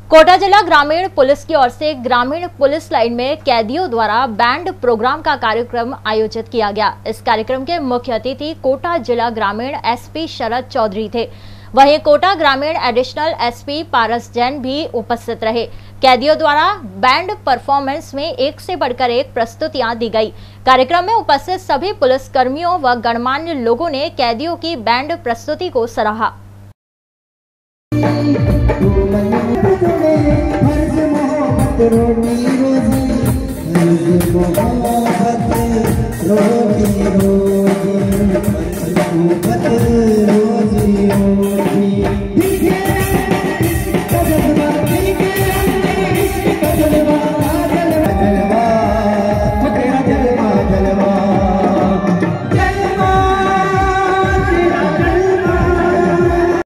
कोटा जिला ग्रामीण पुलिस की ओर से ग्रामीण पुलिस लाइन में कैदियों द्वारा बैंड प्रोग्राम का कार्यक्रम आयोजित किया गया। इस कार्यक्रम के मुख्य अतिथि कोटा जिला ग्रामीण एसपी शरद चौधरी थे। वहीं कोटा ग्रामीण एडिशनल एसपी पारस जैन भी उपस्थित रहे। कैदियों द्वारा बैंड परफॉर्मेंस में एक से बढ़कर एक प्रस्तुतियां दी गई। कार्यक्रम में उपस्थित सभी पुलिस कर्मियों व गणमान्य लोगों ने कैदियों की बैंड प्रस्तुति को सराहा। रोटी